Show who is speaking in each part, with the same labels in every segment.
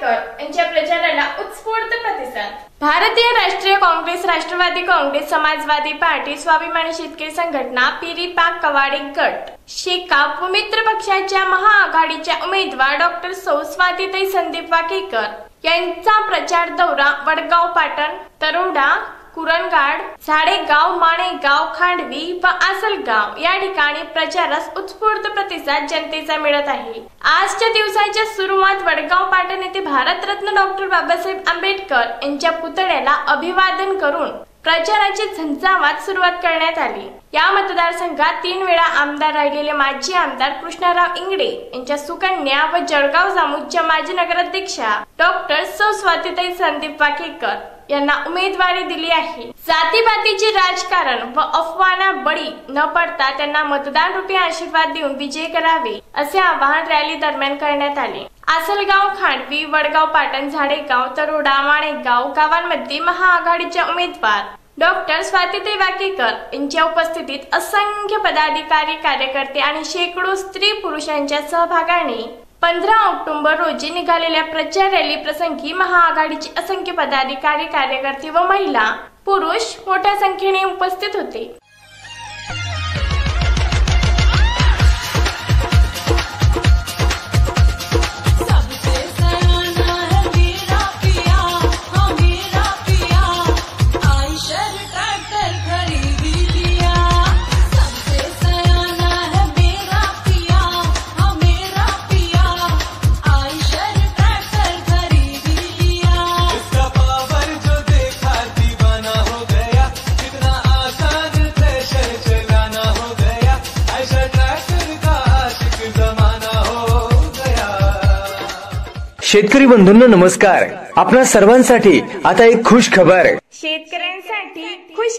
Speaker 1: आंबेडकर यांच्या प्रचाराला उत्स्फूर्त प्रतिसाद। Bharatiya Rashtriya Congress, Rashtravadi Congress, Samajwadi party, Swabhimani Shetkari संघटना, पिरीपाक कवाडी गट, शेकाप व मित्र पक्षाच्या महाआघाडीच्या उमेदवार डॉक्टर सौ स्वातीताई संदीप वाकेकर यांचा प्रचार दौरा वडगाव, पाटण, तरोडा, कुरणगाड, झाडेगाव, माणेगाव, खांडवी व आसलगाव या ठिकाणी प्रचारास उत्स्फूर्त प्रतिसाद जनतेचा मिळत आहे। आजच्या दिवसाच्या सुरुवात वडगाव, पाटण येथे भारतरत्न डॉक्टर बाबासाहेब आंबेडकर यांच्या पुतळ्याला अभिवादन करून प्रचाराची झंझावात सुरुवात करण्यात आली। या मतदारसंघात 3 वेळा आमदार राहिलेले माजी आमदार कृष्णराव इंगडे यांच्या सुकन्या व जळगाव जामोदच्या माजी नगराध्यक्षा डॉक्टर सौ स्वातीताई संदीप वाकेकर यांना उमेदवारी दिली आहे। जातीपातीचे राजकारण व अफवांना बळी न पडता त्यांना मतदान रूपी आशीर्वाद देऊन विजय करावे असे आवाहन रॅली दरम्यान करण्यात आले। आसलगाव, खांडवी, वडगाव, पाटण, झाडेगाव, तरोडा, माणेगाव गावांमध्ये महाआघाडीच्या उमेदवार डॉक्टर स्वातीताई वाकेकर यांच्या उपस्थितीत असंख्य पदाधिकारी, कार्यकर्ते आणि शेकडो स्त्री पुरुषांच्या सहभागाने 15 ऑक्टोबर रोजी निघालेल्या प्रचार रॅली प्रसंगी महाआघाडीचे असंख्य पदाधिकारी, कार्यकर्ते व महिला पुरुष मोठ्या संख्येने उपस्थित होते।
Speaker 2: शेतकरी बंधूंनो नमस्कार। आपणा सर्वांसाठी आता एक खुश खबर।
Speaker 1: शेतकऱ्यांसाठी खुश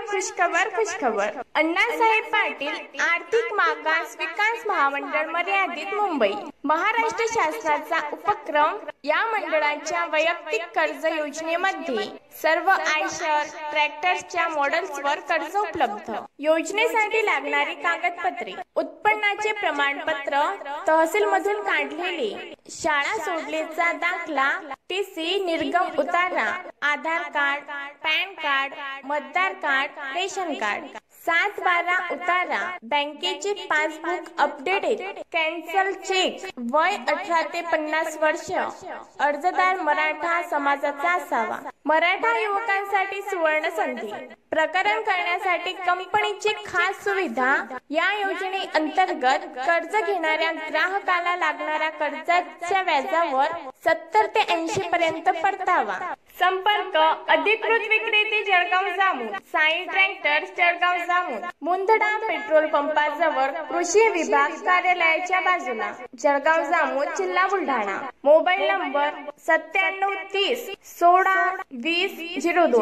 Speaker 1: खबर। अण्णासाहेब पाटील आर्थिक मागास विकास महामंडळ मर्यादित मुंबई महाराष्ट्र शासनाचा उपक्रम। या मंडळाच्या वैयक्तिक कर्ज योजनेमध्ये सर्व आयशर ट्रॅक्टर्सच्या मॉडेल्सवर कर्ज उपलब्ध। योजनेसाठी लागणारी कागदपत्रे, उत्पन्नाचे प्रमाणपत्र, तहसील मधून काढलेले शाळा सोडलेचा दाखला, टीसी, निर्गम उतारा, आधार कार्ड, पॅन कार्ड, मतदार कार्ड, रेशन कार्ड, 7/12 उतारा, बँकेचे पासबुक अपडेटेड, कॅन्सल चेक, वय 18 ते 50 वर्ष, अर्जदार मराठा समाजाचा असावा। मराठा युवकांसाठी सुवर्ण संधी, प्रकरण करण्यासाठी कंपनीची खास सुविधा। या योजने अंतर्गत कर्ज घेणाऱ्या ग्राहकाला लागणाऱ्या कर्जाच्या व्याजावर 70 ते 80 पर्यंत परतावा। संपर्क अधिकृत विक्रेते जळगाव जामोद, साई ट्रॅक्टर्स जळगाव जामोद, मुंदडा पेट्रोल पंपाजवळ, कृषी विभाग कार्यालयाच्या बाजूला, जळगाव जामोद, जिल्हा बुलढाणा। Mobile number 9730 16 20 02,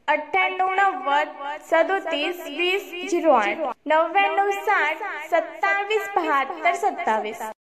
Speaker 1: 9890 37 20 08, 9960 27 72 27।